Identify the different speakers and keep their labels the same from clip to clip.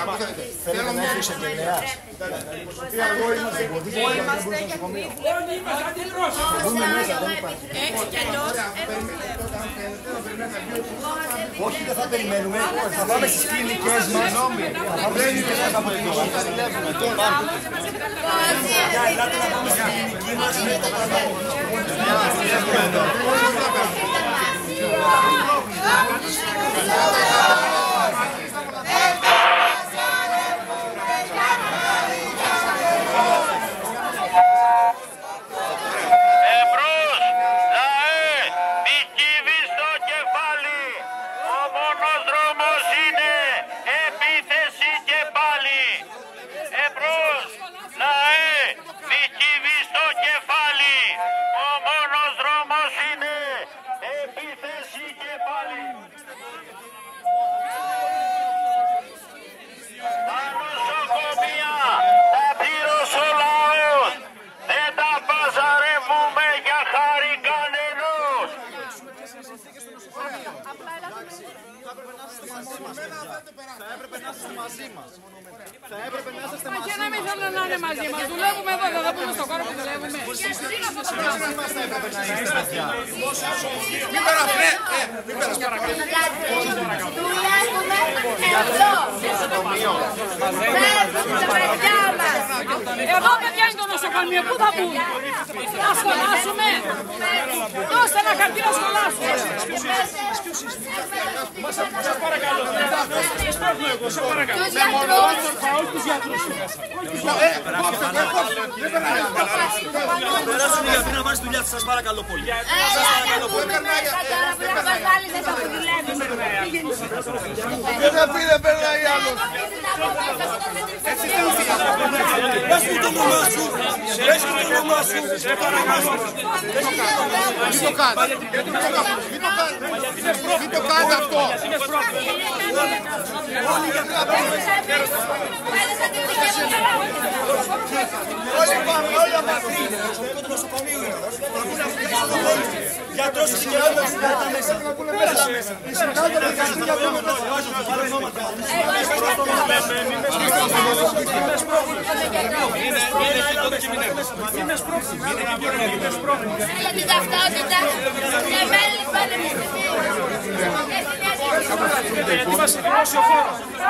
Speaker 1: Θέλω να είσαι εισαγγελέας.
Speaker 2: Είμαστε και έτσι κι αλλιώς
Speaker 1: Όχι, δεν θα περιμένουμε. Θα πάμε στις κλινικές μας. Θα πάμε στις κλινικές μας από εδώ. Ελάτε να πάμε στην κλινική μας.
Speaker 3: Θα έπρεπε να είστε μαζί μας. Θα έπρεπε να είστε μαζί μας. Και να μην θέλουν να είναι μαζί μας. Δουλεύουμε εδώ, δεν πούμε στον χώρο που δουλεύουμε. Μαζί μας θα έπρεπε να είστε, παιδιά.
Speaker 4: Μην πέρας, ναι. Μην πέρας, παρακαλώ.
Speaker 2: δουλεύουμε εδώ. Τα παιδιά μας.
Speaker 5: Εδώ παιδιά είναι το νοσοκομείο, πού θα μπουν? Να σχολάσουμε. Δώστε ένα χαρτί να σχολάσουμε.
Speaker 4: Σας παρακαλώ, σε παρακαλώ. Τους γιατρούς.
Speaker 1: Περάσουν οι γιατροί να πάνε στη δουλειά σας, σας παρακαλώ πολύ. Σας παρακαλώ πολύ.
Speaker 4: Δεν περνάει άλλος.
Speaker 1: Πες μου το όνομά σου. Πες μου το όνομά σου. Σε παρακαλώ.
Speaker 4: Μην το κάνεις. Μην το κάνεις αυτό.
Speaker 1: Όλοι πάμε, όλοι μαζί. Το νοσοκομείο είναι. Γιατρός και άλλος. Πέρα μέσα.
Speaker 2: Για την ταυτότητα και μέλη του πανεπιστημίου.
Speaker 4: Γιατί είμαστε δημόσιο χώρο.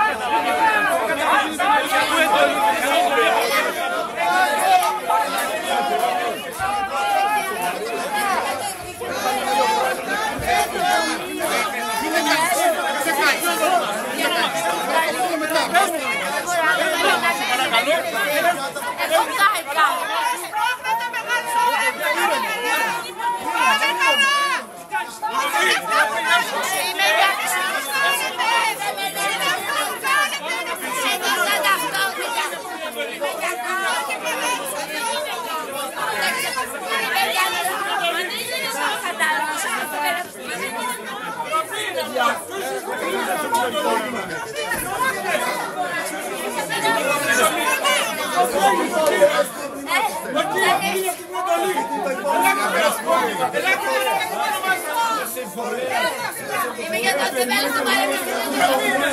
Speaker 2: Είμαι για το τεμέλο του πανεπιστημίου.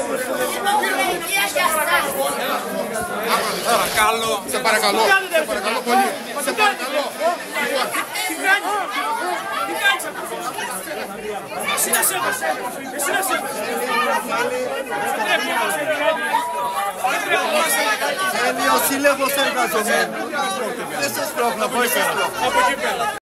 Speaker 4: Παρακαλώ. Σε παρακαλώ. Σε παρακαλώ πολύ. Σε παρακαλώ.
Speaker 5: Τι κάνεις? Τι κάνεις αυτό? Εσύ να σέβεσαι. Εσύ να σέβεσαι.
Speaker 1: Είναι ο σύλλογος εργαζομένων. Δεν σας πρόβλημα. Από εκεί πέρα.